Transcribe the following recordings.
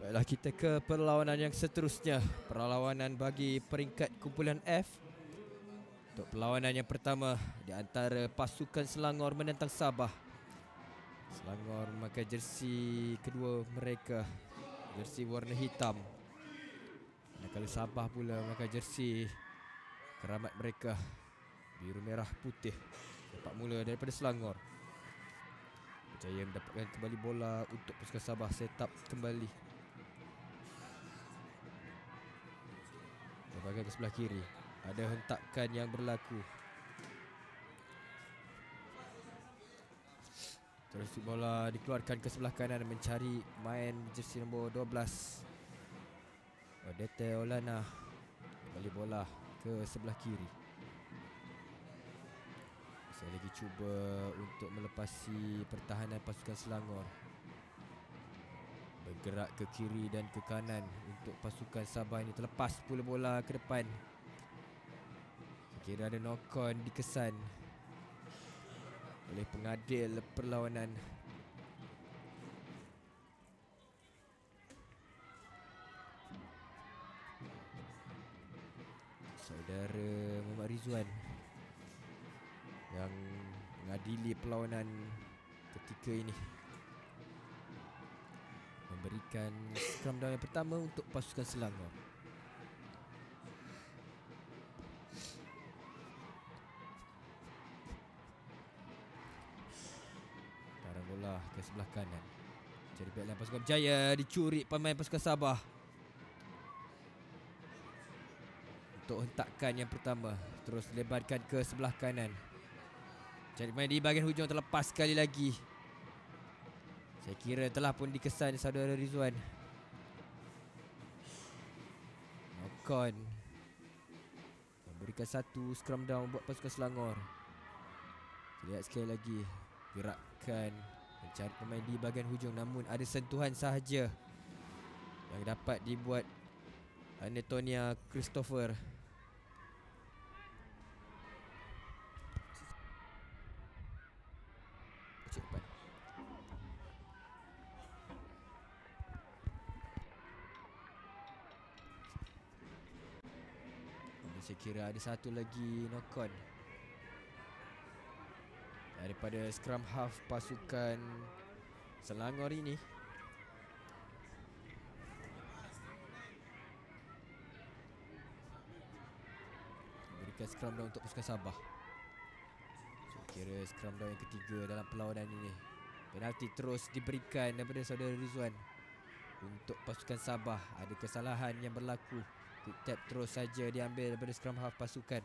Baiklah, kita ke perlawanan yang seterusnya. Perlawanan bagi peringkat kumpulan F. Untuk perlawanan yang pertama di antara pasukan Selangor menentang Sabah. Selangor memakai jersey kedua mereka, jersey warna hitam. Manakala Sabah pula memakai jersey keramat mereka, biru merah putih. Sepak mula daripada Selangor. Berjaya mendapatkan kembali bola untuk pasukan Sabah set up kembali. Bahagian ke sebelah kiri ada hentakan yang berlaku. Terus bola dikeluarkan ke sebelah kanan mencari main jersey nombor 12 Odete Olana. Kembali bola ke sebelah kiri. Saya lagi cuba untuk melepasi pertahanan pasukan Selangor. Bergerak ke kiri dan ke kanan untuk pasukan Sabah ini. Terlepas pula bola ke depan. Kira ada knock-on dikesan oleh pengadil perlawanan. Saudara Muhammad Rizwan yang mengadili perlawanan ketika ini, memberikan scrum down yang pertama untuk pasukan Selangor. Taran bola ke sebelah kanan. Cari backline pasukan Berjaya, dicuri pemain pasukan Sabah. Untuk hentakan yang pertama, terus lebarkan ke sebelah kanan. Cari main di bahagian hujung, terlepas sekali lagi. Saya kira telah pun dikesan saudara Rizwan. Knock-on. Memberikan satu scrum down buat pasukan Selangor. Lihat sekali lagi. Gerakkan mencari pemain di bahagian hujung, namun ada sentuhan sahaja yang dapat dibuat Anetonia Christopher. Cepat. Saya kira ada satu lagi knock-on daripada scrum half pasukan Selangor ini. Berikan scrum down untuk pasukan Sabah. Saya kira scrum down yang ketiga dalam perlawanan ini. Penalti terus diberikan daripada saudara Rizwan untuk pasukan Sabah. Ada kesalahan yang berlaku. Quick tap terus saja diambil daripada scrum half pasukan.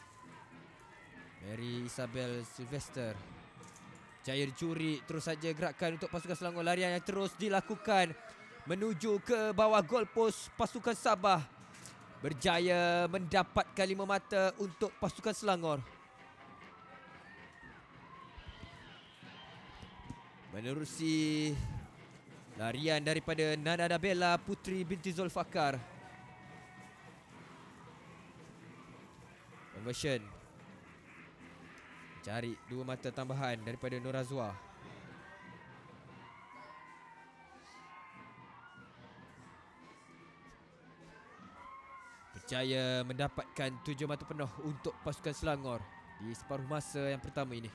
Mary Isabel Sylvester. Jaya dicuri, terus saja gerakan untuk pasukan Selangor. Larian yang terus dilakukan menuju ke bawah gol pos pasukan Sabah. Berjaya mendapatkan 5 mata untuk pasukan Selangor. Menerusi larian daripada Nana Bella Putri binti Zulfakar. Conversion. Cari 2 mata tambahan daripada Nur Azwa. Berjaya mendapatkan 7 mata penuh untuk pasukan Selangor di separuh masa yang pertama ini.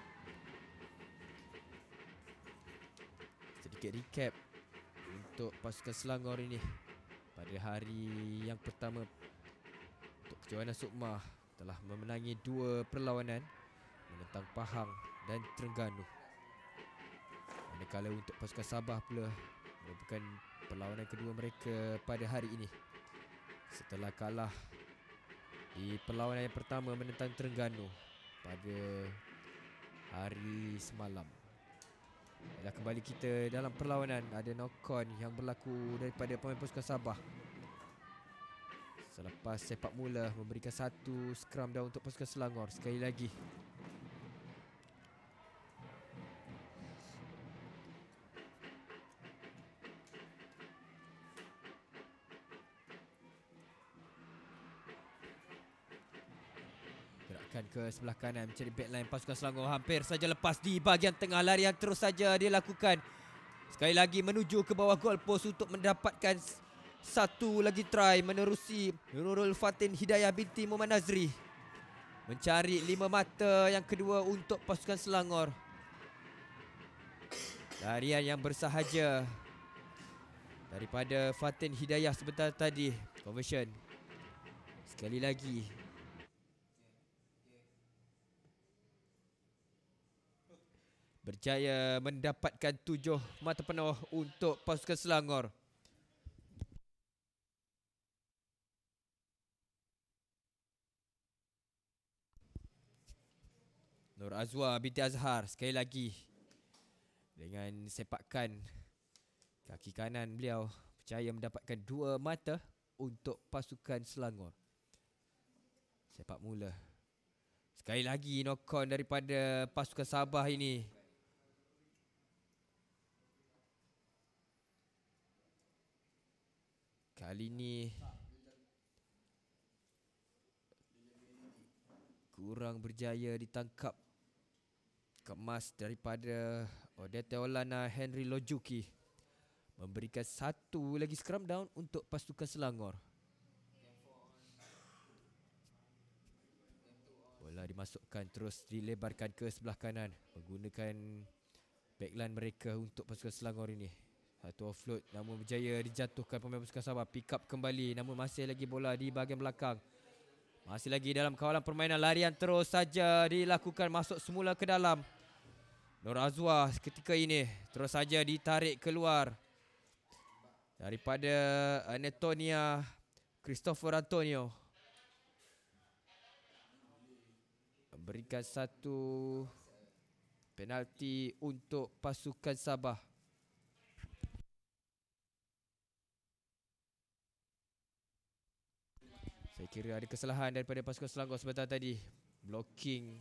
Sedikit recap untuk pasukan Selangor ini pada hari yang pertama untuk kejohanan Sukma. Telah memenangi 2 perlawanan menentang Pahang dan Terengganu. Manakala untuk pasukan Sabah pula merupakan perlawanan kedua mereka pada hari ini setelah kalah di perlawanan yang pertama menentang Terengganu pada hari semalam. Dah kembali kita dalam perlawanan. Ada knock-on yang berlaku daripada pemain pasukan Sabah selepas sepak mula memberikan satu scrum down untuk pasukan Selangor. Sekali lagi. Gerakan ke sebelah kanan mencari backline pasukan Selangor. Hampir saja lepas di bahagian tengah. Larian terus saja dilakukan. Sekali lagi menuju ke bawah gol post untuk mendapatkan satu lagi try menerusi Nurul Fatin Hidayah binti Muhammad Nazri. Mencari 5 mata yang kedua untuk pasukan Selangor. Larian yang bersahaja daripada Fatin Hidayah sebentar tadi. Conversion. Sekali lagi. Berjaya mendapatkan 7 mata penuh untuk pasukan Selangor. Nur Azwa binti Azhar sekali lagi dengan sepakan kaki kanan beliau berjaya mendapatkan 2 mata untuk pasukan Selangor. Sepak mula. Sekali lagi knock on daripada pasukan Sabah ini. Kali ini kurang berjaya ditangkap. Kemas daripada Odette Olana Henry Lojuki. Memberikan satu lagi scrum down untuk pasukan Selangor. Bola dimasukkan terus dilebarkan ke sebelah kanan. Menggunakan backline mereka untuk pasukan Selangor ini. Satu offload namun berjaya dijatuhkan pemain pasukan Sabah. Pick up kembali namun masih lagi bola di bahagian belakang. Masih lagi dalam kawalan permainan. Larian terus saja dilakukan masuk semula ke dalam. Nur Azwa ketika ini terus saja ditarik keluar daripada Antonia Christopher Antonio. Memberikan satu penalti untuk pasukan Sabah. Saya kira ada kesalahan daripada pasukan Selangor sebentar tadi. Blocking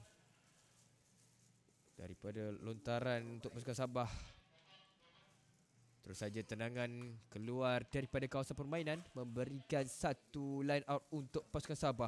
daripada lontaran untuk pasukan Sabah. Terus saja tendangan keluar daripada kawasan permainan. Memberikan satu line out untuk pasukan Sabah.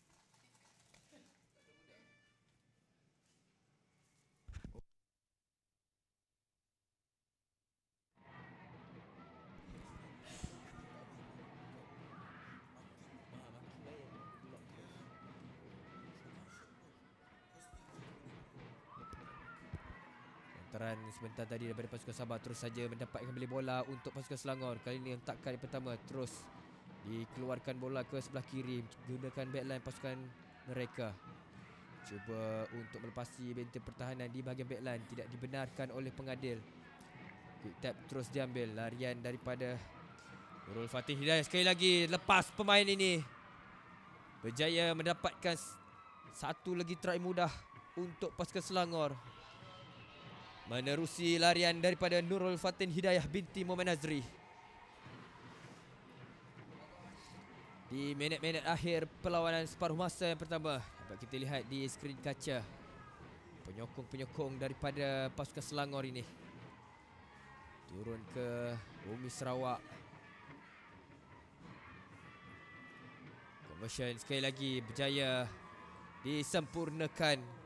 Lontaran sebentar tadi daripada pasukan Sabah terus saja mendapatkan kembali bola untuk pasukan Selangor. Kali ini hentakkan yang pertama terus dikeluarkan bola ke sebelah kiri. Gunakan backline pasukan mereka. Cuba untuk melepasi benteng pertahanan di bahagian backline. Tidak dibenarkan oleh pengadil. Quick tap terus diambil. Larian daripada Nurul Fatin Hidayah. Sekali lagi lepas pemain ini. Berjaya mendapatkan satu lagi try mudah untuk pasukan Selangor. Menerusi larian daripada Nurul Fatin Hidayah binti Muhammad Nazri. Di minit-minit akhir perlawanan separuh masa yang pertama, dapat kita lihat di skrin kaca penyokong-penyokong daripada pasukan Selangor ini turun ke bumi Sarawak. Conversion sekali lagi berjaya disempurnakan.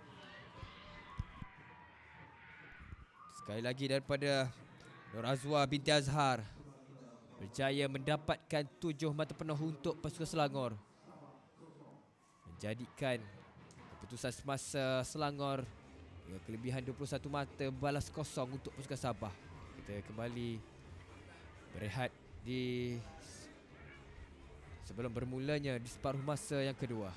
Sekali lagi daripada Nur Azwa binti Azhar. Berjaya mendapatkan 7 mata penuh untuk pasukan Selangor. Menjadikan keputusan semasa Selangor dengan kelebihan 21 mata balas kosong untuk pasukan Sabah. Kita kembali berehat di sebelum bermulanya di separuh masa yang kedua.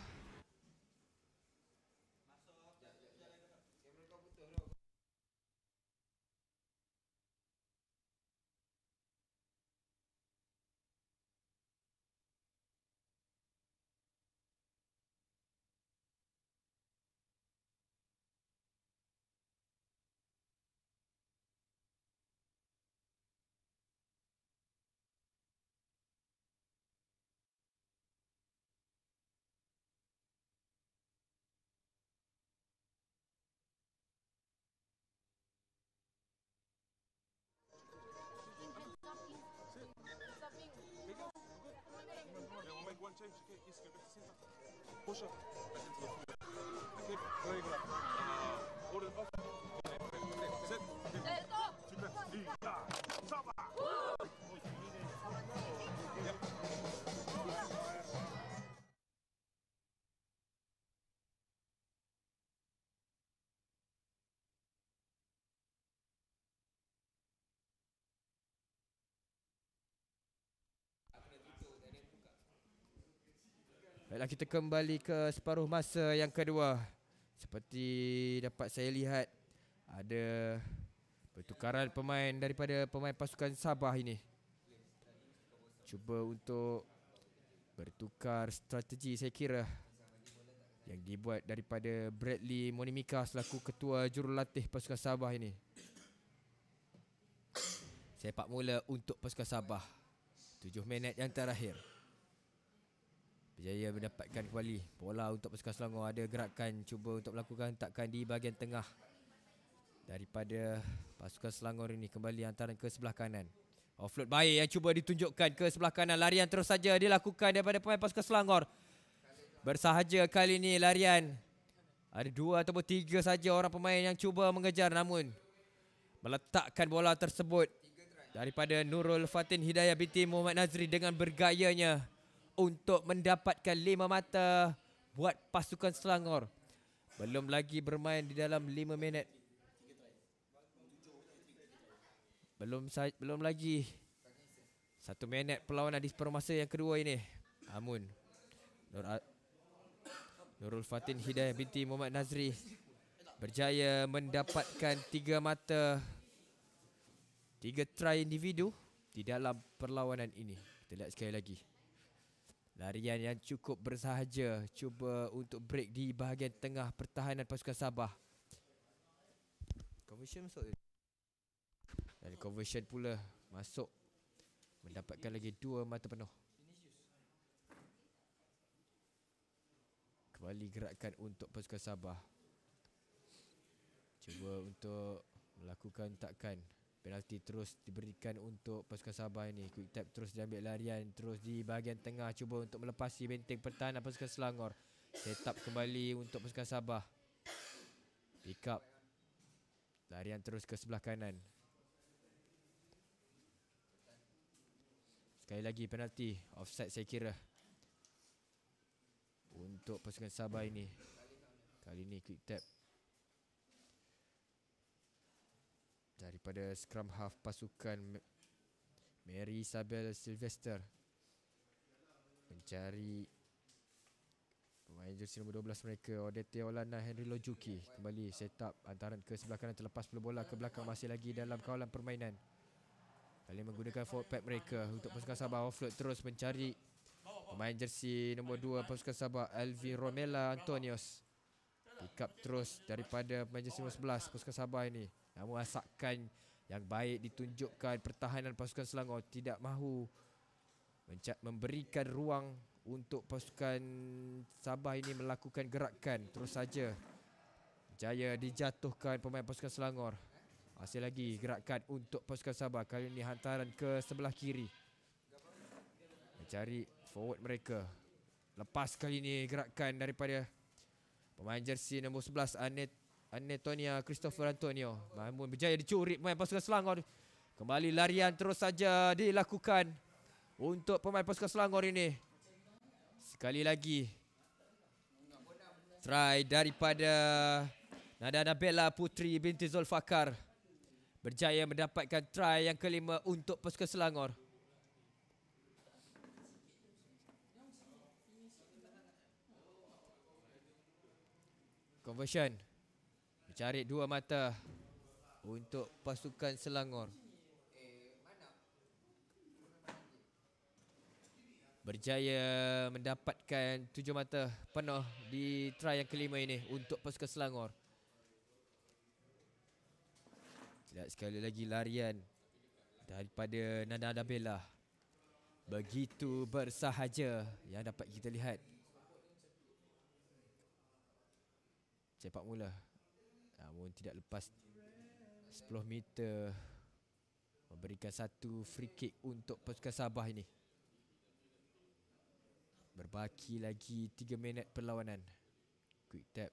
Push up back into the floor. Okay, very good. Hold it up. Sit. Two left. Baiklah, kita kembali ke separuh masa yang kedua. Seperti dapat saya lihat, ada pertukaran pemain daripada pemain pasukan Sabah ini. Cuba untuk bertukar strategi, saya kira, yang dibuat daripada Bradley Monimika selaku ketua jurulatih pasukan Sabah ini. Sepak mula untuk pasukan Sabah. 7 minit yang terakhir. Berjaya mendapatkan kembali bola untuk pasukan Selangor. Ada gerakan cuba untuk melakukan hentakan di bahagian tengah daripada pasukan Selangor ini. Kembali hantaran ke sebelah kanan. Offload baik yang cuba ditunjukkan ke sebelah kanan. Larian terus saja dilakukan daripada pemain pasukan Selangor. Bersahaja kali ini larian. Ada 2 ataupun 3 saja orang pemain yang cuba mengejar, namun meletakkan bola tersebut daripada Nurul Fatin Hidayah binti Muhammad Nazri dengan bergayanya untuk mendapatkan 5 mata buat pasukan Selangor. Belum lagi bermain di dalam 5 minit. Belum lagi 1 minit perlawanan di separuh masa yang kedua ini. Namun Nurul Fatin Hidayah binti Muhammad Nazri berjaya mendapatkan 3 mata, 3 try individu di dalam perlawanan ini. Kita lihat sekali lagi. Larian yang cukup bersahaja, cuba untuk break di bahagian tengah pertahanan pasukan Sabah. Conversion masuk. Dan conversion pula masuk, mendapatkan lagi 2 mata penuh. Kembali gerakan untuk pasukan Sabah. Cuba untuk melakukan takan. Penalti terus diberikan untuk pasukan Sabah ini. Quick tap terus diambil larian. Terus di bahagian tengah cuba untuk melepasi benteng pertahanan pasukan Selangor. Set up kembali untuk pasukan Sabah. Pick up. Larian terus ke sebelah kanan. Sekali lagi penalti. Offside saya kira untuk pasukan Sabah ini. Kali ini quick tap daripada scrum half pasukan Mary Isabel Sylvester mencari pemain jersey nombor 12 mereka, Odete Olana Henry Lojuki. Kembali set up hantaran ke sebelah kanan, terlepas bola ke belakang, masih lagi dalam kawalan permainan. Kali menggunakan forward pack mereka untuk pasukan Sabah. Offload terus mencari pemain jersey nombor 2 pasukan Sabah, Alvin Romela Antonios. Pick up terus daripada pemain jersey nombor 11 pasukan Sabah ini. Namun asakan yang baik ditunjukkan pertahanan pasukan Selangor, tidak mahu memberikan ruang untuk pasukan Sabah ini melakukan gerakan. Terus saja jaya dijatuhkan pemain pasukan Selangor. Masih lagi gerakan untuk pasukan Sabah. Kali ini hantaran ke sebelah kiri, mencari forward mereka. Lepas kali ini gerakan daripada pemain jersey nombor 11 Anetonia Christopher Antonio. Namun berjaya dicuri pemain pasukan Selangor. Kembali larian terus saja dilakukan untuk pemain pasukan Selangor ini. Sekali lagi try daripada Nada Nabela Putri binti Zulfakar. Berjaya mendapatkan try yang kelima untuk pasukan Selangor. Conversion. Mencari 2 mata untuk pasukan Selangor. Berjaya mendapatkan 7 mata penuh di try yang kelima ini untuk pasukan Selangor. Lihat sekali lagi larian daripada Nada Nabela. Begitu bersahaja yang dapat kita lihat. Sepak mula, namun tidak lepas 10 meter, memberikan satu free kick untuk pasukan Sabah ini. Berbaki lagi 3 minit perlawanan. Quick tap.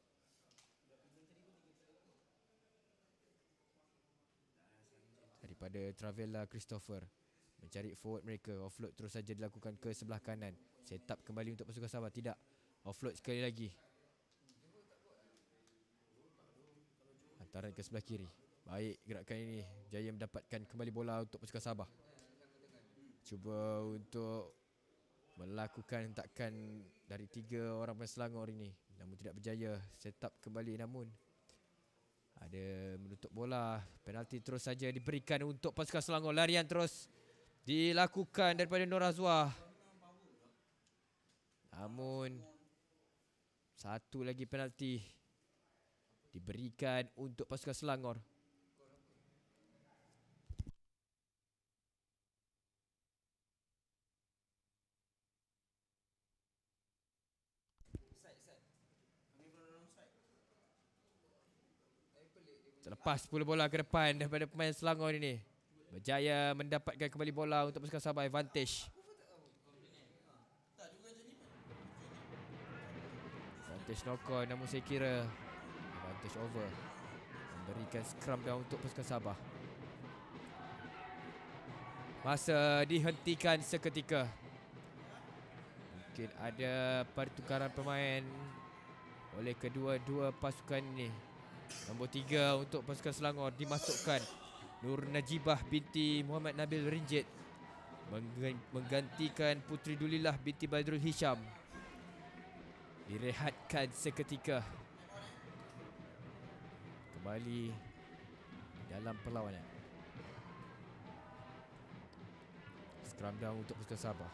Daripada Travella Christopher. Mencari forward mereka. Offload terus saja dilakukan ke sebelah kanan. Set up kembali untuk pasukan Sabah. Tidak. Offload sekali lagi. Hantaran ke sebelah kiri. Baik gerakan ini. Jaya mendapatkan kembali bola untuk pasukan Sabah. Cuba untuk melakukan hentakan dari 3 orang pemain Selangor ini, namun tidak berjaya. Set up kembali namun ada menutup bola. Penalti terus saja diberikan untuk pasukan Selangor. Larian terus dilakukan daripada Nur Azwar. Namun satu lagi penalti diberikan untuk pasukan Selangor. Terlepas 10 bola ke depan daripada pemain Selangor ini. Berjaya mendapatkan kembali bola untuk pasukan Sabah. Advantage. Advantage knock on, namun saya kira advantage over. Memberikan scrum down untuk pasukan Sabah. Masa dihentikan seketika. Mungkin ada pertukaran pemain oleh kedua-dua pasukan ini. Nombor 3 untuk pasukan Selangor dimasukkan Nur Najibah binti Muhammad Nabil Rinjit menggantikan Putri Dulillah binti Badrul Hisham. Direhatkan seketika. Kembali dalam perlawanan. Scrum down untuk pasukan Sabah.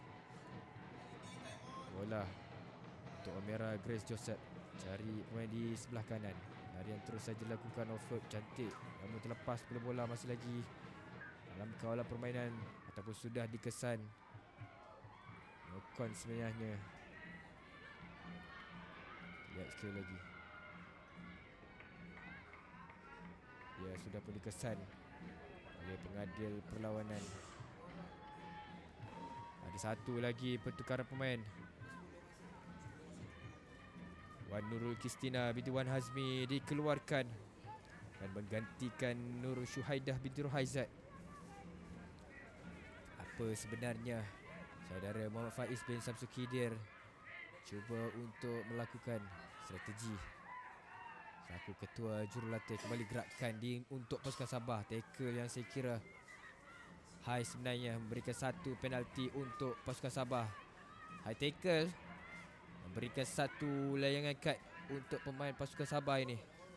Bola untuk Amira Grace Joseph. Cari pemain di sebelah kanan. Larian terus saja dilakukan offload cantik. Namun terlepas bola bola masih lagi dalam kawalan permainan ataupun sudah dikesan. Nokon sebenarnya. Lihat sekali lagi. Ya, sudah pun dikesan oleh pengadil perlawanan. Ada satu lagi pertukaran pemain. Wan Nurul Kristina binti Wan Hazmi dikeluarkan dan menggantikan Nur Syuhaidah binti Rohaizat. Apa sebenarnya saudara Muhammad Faiz bin Samsul Khidir cuba untuk melakukan strategi? Selaku ketua jurulatih kembali gerakkan untuk pasukan Sabah. Tackle yang saya kira high sebenarnya, memberikan satu penalti untuk pasukan Sabah. High tackle memberikan satu layangan kad untuk pemain pasukan Sabah ini.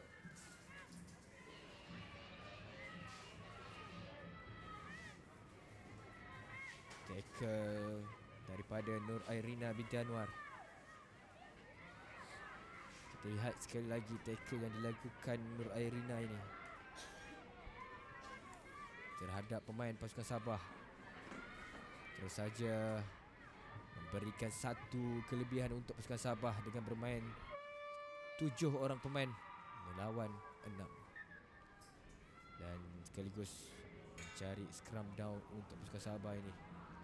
Tackle daripada Nur Airina binti Anwar. Kita lihat sekali lagi tackle yang dilakukan Nur Airina ini terhadap pemain pasukan Sabah. Terus saja memberikan satu kelebihan untuk pasukan Sabah dengan bermain 7 orang pemain melawan 6. Dan sekaligus mencari scrum down untuk pasukan Sabah ini.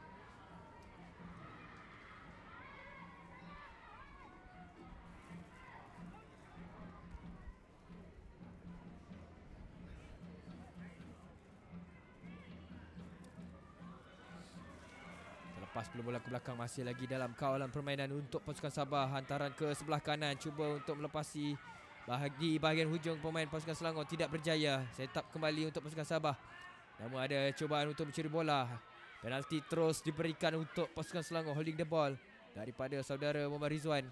Lepas 10 bola ke belakang, masih lagi dalam kawalan permainan untuk pasukan Sabah. Hantaran ke sebelah kanan, cuba untuk melepasi di bahagian hujung pemain pasukan Selangor, tidak berjaya. Set up kembali untuk pasukan Sabah. Namun ada cubaan untuk mencuri bola. Penalti terus diberikan untuk pasukan Selangor. Holding the ball daripada saudara Muhammad Rizwan.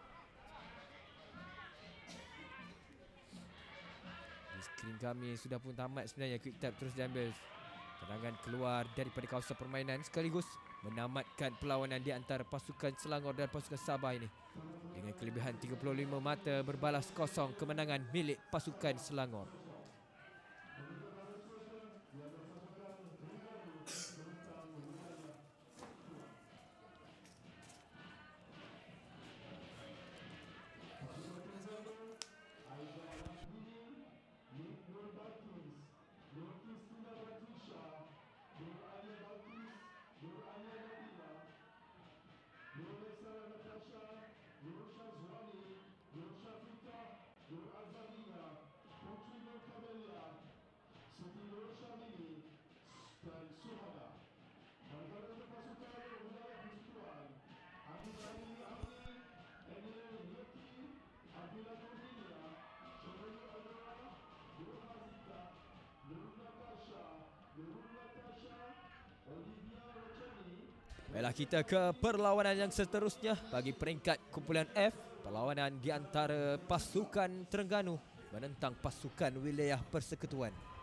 Di skrin kami sudah pun tamat sebenarnya. Quick tap terus diambil. Tendangan keluar daripada kawasan permainan sekaligus menamatkan perlawanan di antara pasukan Selangor dan pasukan Sabah ini. Dengan kelebihan 35 mata berbalas kosong, kemenangan milik pasukan Selangor. Baiklah, kita ke perlawanan yang seterusnya bagi peringkat kumpulan F. Perlawanan di antara pasukan Terengganu menentang pasukan Wilayah Persekutuan.